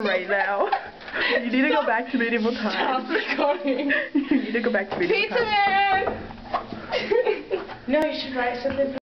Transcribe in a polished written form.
right now. You need to go back to medieval times. Stop recording. You need to go back to medieval Pizza times. Man! No, you should write something.